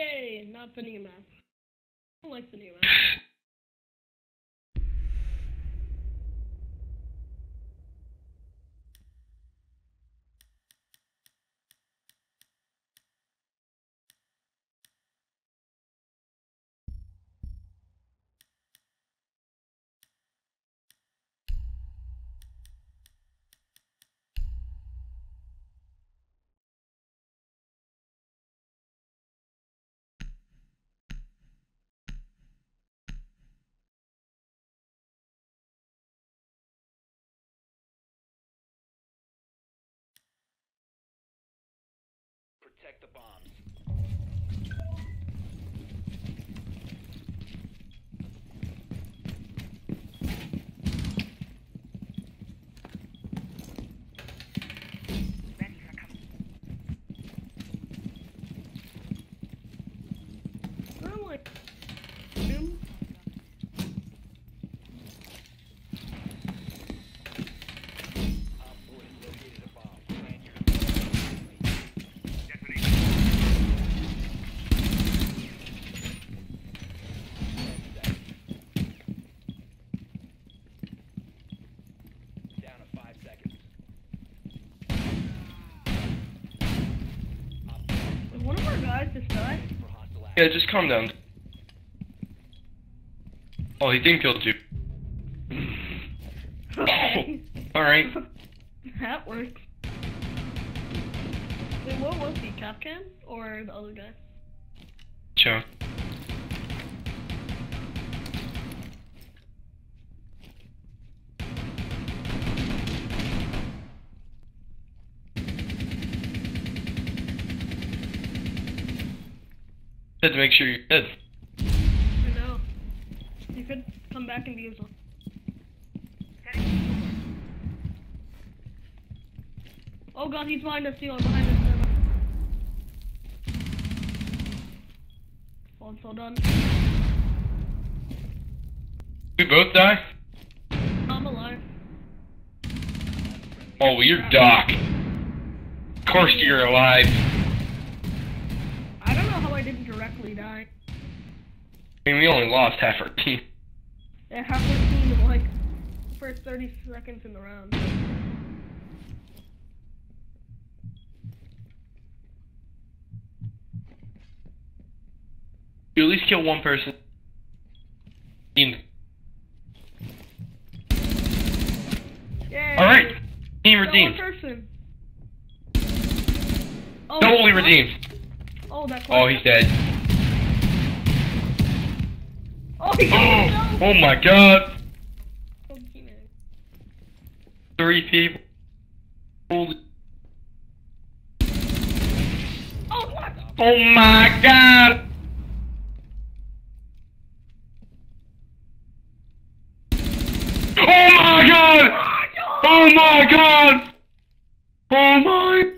Yay! Not the new map. I don't like the new map. Protect the bombs. I'm like, boom. One of our guys just died. Yeah, just calm down. Oh, he didn't kill you. Okay. Oh, alright. That works. Wait, what was he? Capcan? Or the other guy? Sure. Had to make sure you're dead. I know. You could come back and be useful. Oh god, he's behind us, Theo, behind us. Oh, I'm so done. We both die? I'm alive. Oh, well, you're Doc. Of course you're alive. I don't know how I didn't directly die. I mean, we only lost half our team. Yeah, half the team in like the first 30 seconds in the round. You at least kill one person. Team. Yay! Alright. Team One redeemed. person. Oh, Totally what? redeemed. Oh, that's Oh, he's dead. Oh, he killed himself! Oh my god. Oh, teammate. 3 people. Holy. Oh, what? Oh my god. Oh my god! Oh my god! Oh my